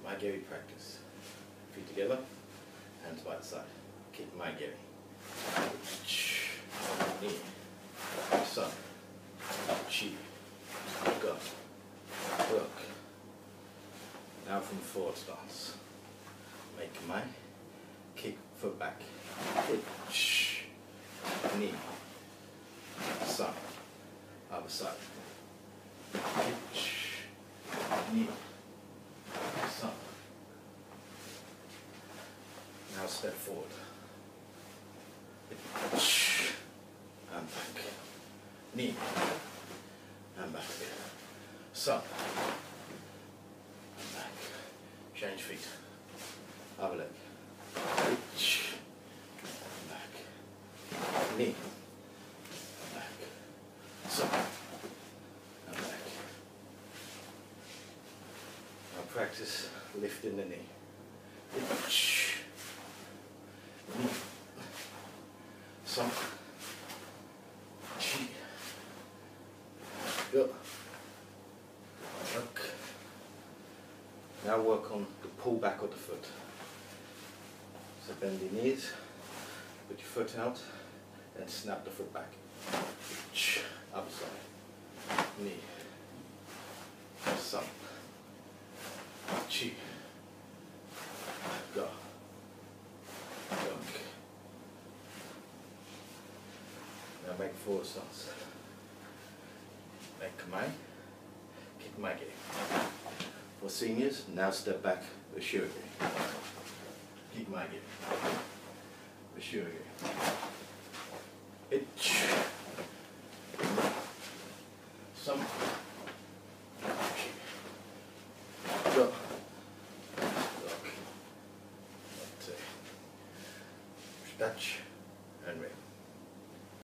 Mae Geri practice. Feet together, hands by the side. Kick Mae Geri. Knee, sun, chi, go, hook. Now from forward stance. Make Mae, kick foot back. Hitch, knee, sun, other side. Hitch, knee, sun. Now step forward. Hitch, and back. Knee, and back. Sun, and back. Change feet. Other leg. Hitch, and back. Knee, and back. Sun, and back. Now practice lifting the knee. Hitch, knee, sun, chi, go, hook. Now work on the pull back of the foot. So bend your knees, put your foot out, and snap the foot back. Other side. Knee. Sun. Chi. Go. Hook. Now make forward stance. Make Mae. Kick Mae Geri. For seniors, now step back, Ashura Geri. Kick Mae Geri. Ashura Geri. Hitch. Some. Go. Look. Touch and rip.